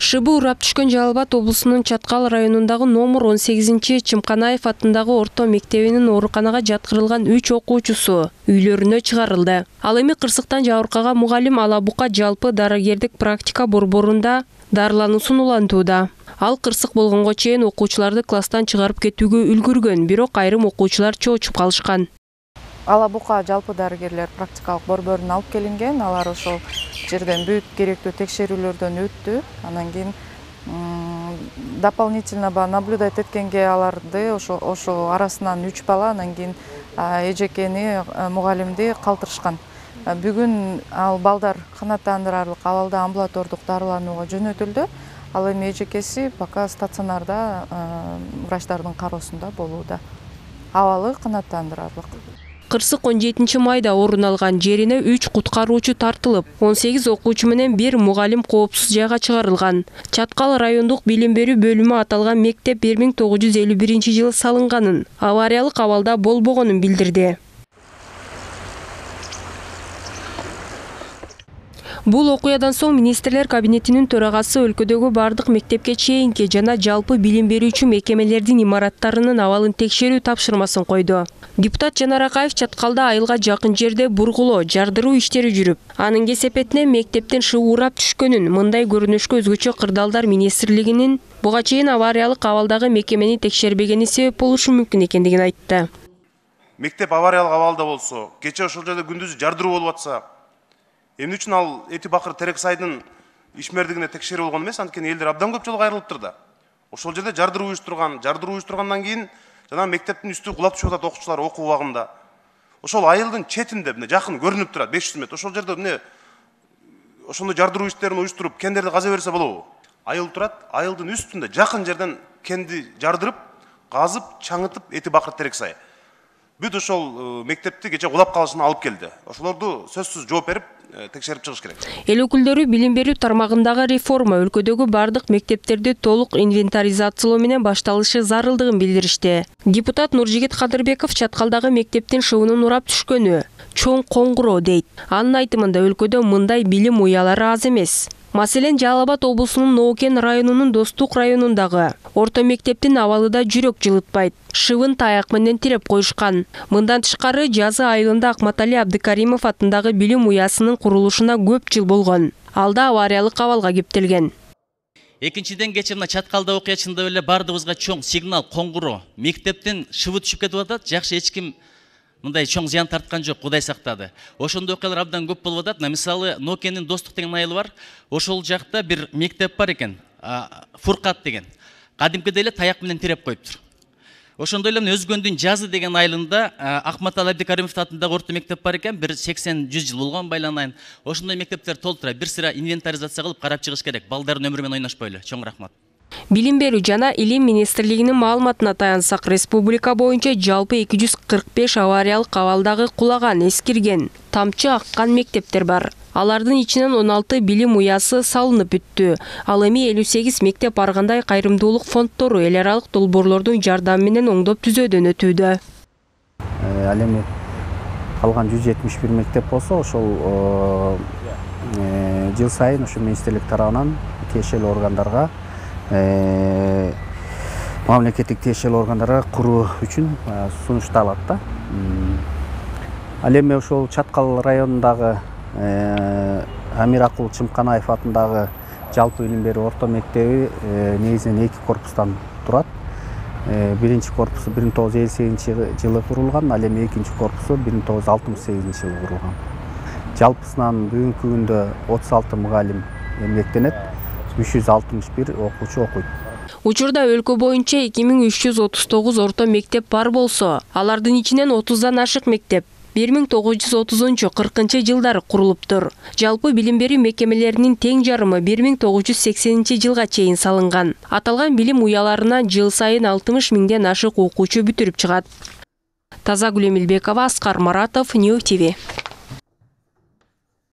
Шыбы урап түшкөн Жалал Абад облусунун Чаткал районундагы номер 18 Чымканаев атындагы орто мектебинин ооруканага жаткырылган 3 окуучусу үйлөрүнө чыгарылды. Ал эми кырсыктан жабыркаган мугалим Алабука жалпы дарыгердик практика борборунда дарылануусун улантууда. Ал кырсык болгонго чейин окуучуларды класстан чыгарып кетүүгө үлгүргөн, бирок айрым окуучулар чоочуп калышкан. Алабука жалпы дарыгерлер практикалык борборуна алып келинген. Алар ошол жерден бүт керектүү текшерүүлөрдөн өттү. Анан кийин дополнительно наблюдать эткенге аларды ошо арасынан 3 бала, анан кийин эжекени мугалимди калтырышкан. Бүгүн ал балдар канааттандырарлык абалда амбулатордук дарыланууга жөнөтүлдү. Ал эми эжекеси пока стационарда врачтардын кароосунда болууда. Абалы канааттандырарлык. Кырсык 17 майда орун алган жерине 3 куткаруучу тартылып, 18 окуучу менен 1 мугалим коопсуз жайга чыгарылган. Чаткал райондук билим берүү бөлүмү аталган мектеп 1951-жылы салынганын, авариялык абалда болбогонун билдирди. Бул окуядан соң министрлер кабинетинин төрагасы өлкөдөгү бардык мектепке чейинки жана жалпы билим берүүчү мекемелердин имараттарынын абалын текшерүү тапшырмасын койду. Депутат Жанар Акаев Чаткалда айылга жакын жерде бургулоо, жардыруу иштери жүрүп, анын кесепетинен мектептен шыбы урап түшкөнүн, мындай көрүнүшкө өзгөчө кырдаалдар министрлигинин буга чейин авариялык абалдагы мекемени текшербегени себеп болушу мүмкүн экендигин айтты. Мектеп авариялык абалда болсо, кече ошол жерде күндүз жардыруу болуп атса, эмне үчүн ал Эти Бакыр Терек сайдын ишмердигине текшерүү болгон эмес, анткени элдер абдан көп жолу кайрылыптыр да. Ошол жерде жардыруу уюштургандан кийин жана мектептин үстү кулап түшүп атат окуучулар окуу убагында. Ошол айылдын четинде мына жакын көрүнүп турат 500 метр. Ошол жерде эмне ошондой жардыруу иштерин уюштуруп, кендерди каза берсе болобу? Айыл турат, айылдын үстүндө жакын жерден кенди жардырып, казып, чаңытып Эти Бакыр Терек сай. Бүт ошол мектепти кече кулап калышына алып келди. Ошолорду сөзсүз жооп берип, текшерип чыгыш керек. Эл өкүлдөрү билим берүү тармагындагы реформа өлкөдөгү бардык мектептерди толук инвентаризациялоо менен башталышы зарылдыгын билдиришти. Депутат Нуржигит Кадырбеков Чаткалдагы мектептин шыбынын урап түшкөнү чоң коңгуроо дейт. Анын айтымында өлкөдө мындай билим уялары аз эмес. Маселен, Жалал Абад облусунун Ноокен районунун Достук районундагы орто мектептин абалы да жүрөк жылытпайт. Шыбын таяк менен тиреп коюшкан. Мындан тышкары жазы айылында Акматали Абдыкаримов атындагы билим уясынын курулушуна көп жыл болгон. Алда авариялык абалга кептелген. Экинчиден кече мына Чаткалда окуя чындап эле бардыгыбызга чоң сигнал, коңгуроо. Мектептен шыбы түшүп кетип атат, жакшы эч ким мындай чоң зыян тарткан жок, Кудай сактады. Ошондой окуялар абдан көп болуп атат. Мисалы, Ноокендин Достук деген айылы бар. Ошол жакта бир мектеп бар экен, Фуркат деген. Кадимкидей эле таяк менен тиреп коюптур. Ошондой эле Өзгөндүн Жазы деген айылында Акматали Абдыкаримов атындагы орто мектеп бар экен, 80-100 жыл болгон байланайын. Ошондой мектептер толтура, бир сыра инвентаризация кылып карап чыгыш керек. Балдардын өмүрү менен ойношпойлу. Чоң рахмат. Билим берүү жана илим министрлигинин маалыматына таянсак, республика боюнча жалпы 245 авариялык абалдагы кулаган, эскирген, тамчы аккан мектептер бар. Алардын ичинен 16 билим уясы салынып бүттү. Ал эми 58 мектеп аргандай кайрымдуулук фонддору эл аралык долбоорлордун жардамы менен оңдоп түзөөдөн өтүүдө. Ал эми калган 171 мектеп болсо, ошол жыл сайын ошо министрлик тарабынан тиешелүү органдарга мамлекеттик тиешелүү органдарга куруу үчүн сунушталат да. Ал эми ошол Чаткал районундагы Амиракул Чымканаев атындагы жалпы билим берүү орто мектеби негизинен 2 корпустан турат. Биринчи корпусу 1958 жылы курулган, ал эми экинчи корпусу 1968 жылы курулган. Жалпысынан бүгүнкү күндө 36 мугалим эмгектенет, 361 окуучу окуйт. Учурда өлкө боюнча 2339 орто мектеп бар болсо, алардын ичинен 30дан ашык мектеп 1930-40 жылдары курулуптур. Жалпы билим берүү мекемелеринин тең жарымы 1980 жылга чейин салынган. Аталган билим уяларына жыл сайын 60 миңден ашык окуучу бүтүрүп чыгат. Тазагүл Эмилбекова, Аскар Маратов, Нью ТВ.